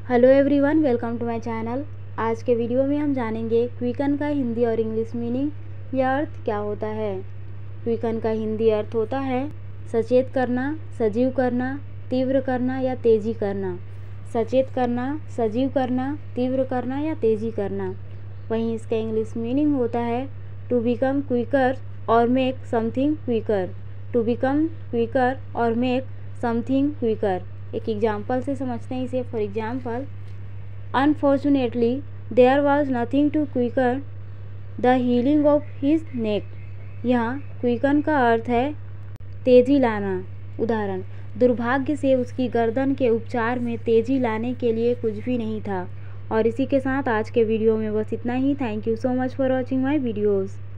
Hello everyone, welcome to my channel. आज के video में हम जानेंगे क्विकन का हिंदी और इंग्लिश मीनिंग या अर्थ क्या होता है। क्विकन का हिंदी अर्थ होता है सचेत करना, सजीव करना, तीव्र करना या तेजी करना। सचेत करना, सजीव करना, तीव्र करना या तेजी करना। वहीं इसका इंग्लिश मीनिंग होता है टू बिकम क्विकर और make something quicker. To become quicker और मेक समथिंग क्विकर। एक एग्जाम्पल से समझते हैं इसे। For example, unfortunately there was nothing to quicker the healing of his neck. यहाँ क्विकन का अर्थ है तेजी लाना। उदाहरण, दुर्भाग्य से उसकी गर्दन के उपचार में तेजी लाने के लिए कुछ भी नहीं था। और इसी के साथ आज के वीडियो में बस इतना ही। Thank you so much for watching my videos.